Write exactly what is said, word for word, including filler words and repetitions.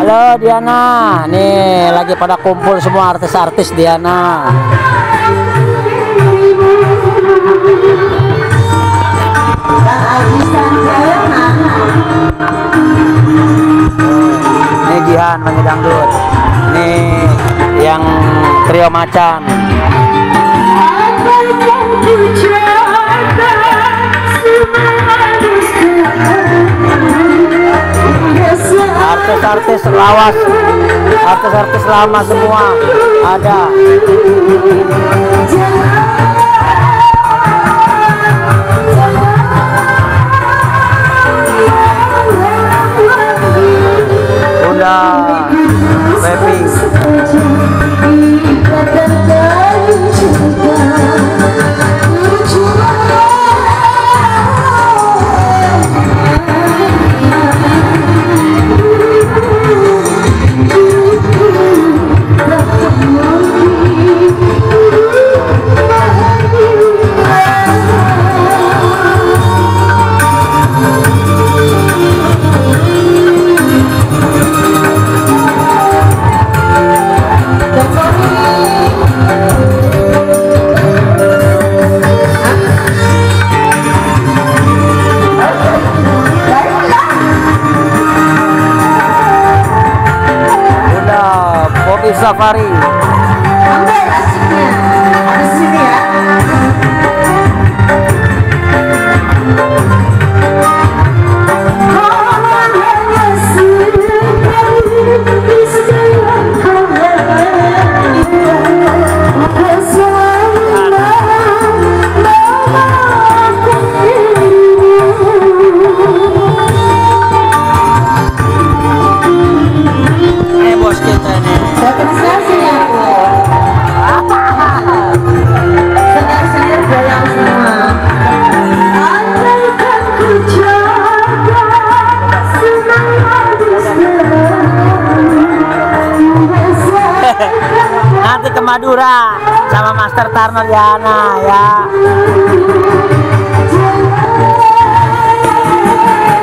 Halo Diana, nih lagi pada kumpul semua artis-artis Diana. Ini Gihan penyanyi dangdut. Ini yang trio macan. Artis-artis lawas, artis-artis lama semua ada. Udah, baby. Safari. Ambil asiknya. Di sini ya. Eh bos kita nih. Nanti ke Madura sama Master Tarno Diana ya.